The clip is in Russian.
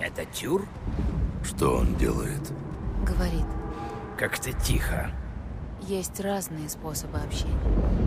Это Тюр? Что он делает? Говорит, Как-то тихо. есть разные способы общения.